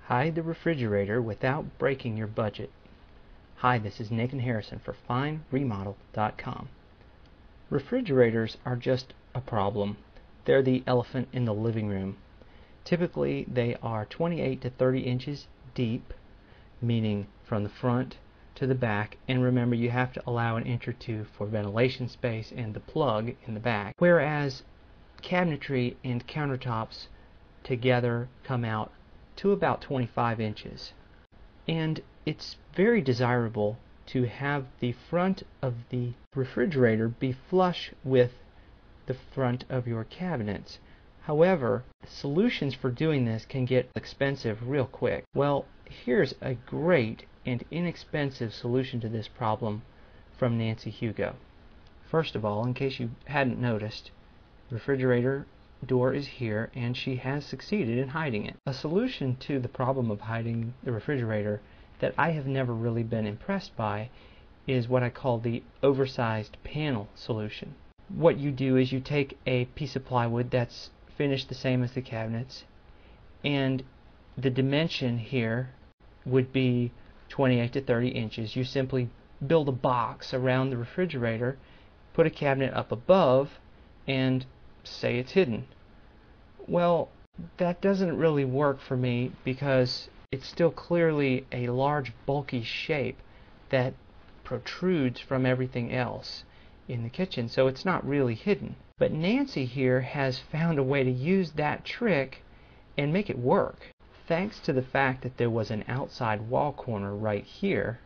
Hide the refrigerator without breaking your budget. Hi, this is Nathan Harrison for FineRemodel.com. Refrigerators are just a problem. They're the elephant in the living room. Typically, they are 28 to 30 inches deep, meaning from the front to the back, and remember you have to allow an inch or two for ventilation space and the plug in the back, whereas cabinetry and countertops together come out to about 25 inches. And it's very desirable to have the front of the refrigerator be flush with the front of your cabinets. However, solutions for doing this can get expensive real quick. Well, here's a great and inexpensive solution to this problem from Nancy Hugo. First of all, in case you hadn't noticed, the refrigerator door is here and she has succeeded in hiding it. A solution to the problem of hiding the refrigerator that I have never really been impressed by is what I call the oversized panel solution. What you do is you take a piece of plywood that's finished the same as the cabinets, and the dimension here would be 28 to 30 inches. You simply build a box around the refrigerator, put a cabinet up above, and say it's hidden. Well, that doesn't really work for me because it's still clearly a large bulky shape that protrudes from everything else in the kitchen, so it's not really hidden. But Nancy here has found a way to use that trick and make it work. Thanks to the fact that there was an outside wall corner right here,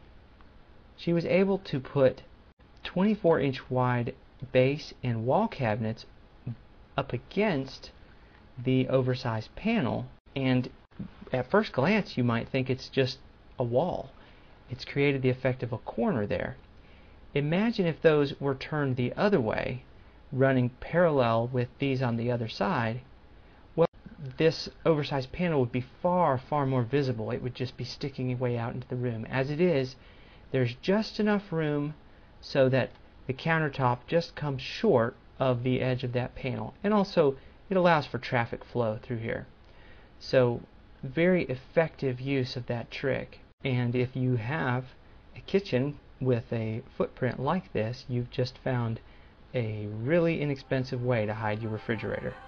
she was able to put 24-inch wide base and wall cabinets up against the oversized panel, and at first glance you might think it's just a wall. It's created the effect of a corner there. Imagine if those were turned the other way, running parallel with these on the other side. Well, this oversized panel would be far more visible. It would just be sticking way out into the room. As it is, there's just enough room so that the countertop just comes short of the edge of that panel, and also it allows for traffic flow through here. So very effective use of that trick. And if you have a kitchen with a footprint like this, you've just found a really inexpensive way to hide your refrigerator.